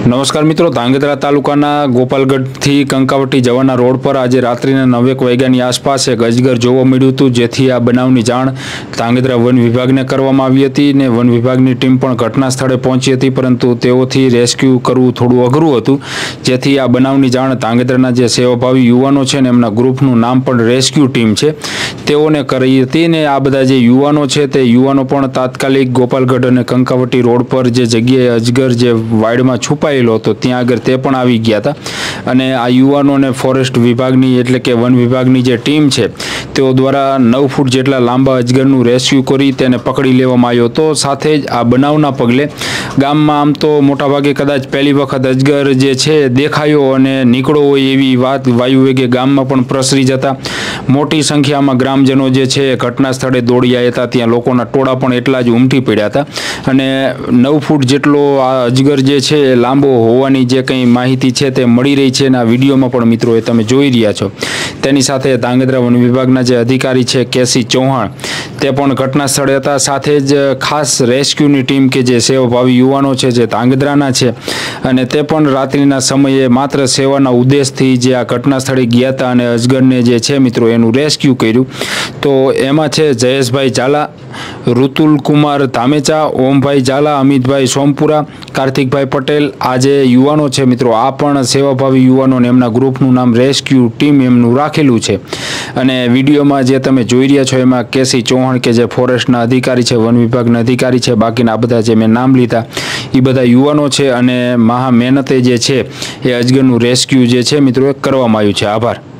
નમસ્કાર મિત્રો, ધાંગધ્રા તાલુકાના ગોપાલગઢથી કંકાવટી જવાના રોડ પર આજે રાત્રિના 9 વાગ્યાની આસપાસ એક અજગર જોવા મળ્યું હતું, જેથી આ બનાવની જાણ ધાંગધ્રા વન વિભાગને કરવામાં આવી હતી ને વન વિભાગની ટીમ પણ ઘટના સ્થળે પહોંચી હતી, પરંતુ તેઓથી રેસ્ક્યુ કરવું થોડું અઘરું હતું, જેથી આ બનાવની જાણ ધાંગધ્રાના જે સેવાભાવી યુવાનો છે ને એમના ગ્રુપનું નામ પણ રેસ્ક્યુ ટીમ છે તેઓને કરી હતી ને આ બધા જે યુવાનો છે તે યુવાનો પણ તાત્કાલિક ગોપાલગઢ અને કંકાવટી રોડ પર જે જગ્યાએ અજગર જે વાડમાં છુપાયેલો હતો ત્યાં આગળ તે પણ આવી ગયા હતા અને આ યુવાનોને ફોરેસ્ટ વિભાગની એટલે કે વન વિભાગની જે ટીમ છે તેઓ દ્વારા 9 ફૂટ જેટલા લાંબા અજગરનું રેસ્ક્યુ કરી તેને પકડી લેવામાં આવ્યો હતો। સાથે જ આ બનાવના પગલે ગામમાં આમ તો મોટાભાગે કદાચ પહેલી વખત અજગર જે છે દેખાયો અને નીકળો હોય એવી વાત વાયુ વેગે ગામમાં પણ પ્રસરી જતા મોટી સંખ્યામાં ગ્રામજનો જે છે ઘટના સ્થળે દોડી આવ્યા હતા। ત્યાં લોકોના ટોળા પણ એટલા જ ઉમટી પડ્યા હતા અને 9 ફૂટ જેટલો આ અજગર જે છે લાંબો હોવાની જે કંઈ માહિતી છે તે મળી રહી છે અને આ વિડીયોમાં પણ મિત્રો એ તમે જોઈ રહ્યા છો। તેની સાથે ધાંગધ્રા વન વિભાગના જે અધિકારી છે કેસી ચૌહાણ તે પણ ઘટના સ્થળે હતા। સાથે જ ખાસ રેસ્ક્યુની ટીમ કે જે સેવાભાવી યુવાનો છે જે ધાંગધ્રાના છે અને તે પણ રાત્રિના સમયે માત્ર સેવાના ઉદ્દેશથી જે આ ઘટના સ્થળે ગયા હતા અને અજગરને જે છે મિત્રો એનું રેસ્ક્યુ કર્યું। તો એમાં છે જયેશભાઈ ઝાલા, ઋતુલ કુમાર ધામેચા, ઓમભાઈ ઝાલા, અમિતભાઈ સોમપુરા, કાર્તિકભાઈ પટેલ, આ જે યુવાનો છે મિત્રો આ પણ સેવાભાવી યુવાનોને એમના ગ્રુપનું નામ રેસ્ક્યુ ટીમ એમનું રાખેલું છે અને વિડીયોમાં જે તમે જોઈ રહ્યા છો એમાં કેસી ચૌહાણ કે જે ફોરેસ્ટના અધિકારી છે, વન વિભાગના અધિકારી છે, બાકીના બધા જે મેં નામ લીધા એ બધા યુવાનો છે અને મહા મહેનતે જે છે એ અજગરનું રેસ્ક્યુ જે છે મિત્રો કરવામાં આવ્યું છે। આભાર।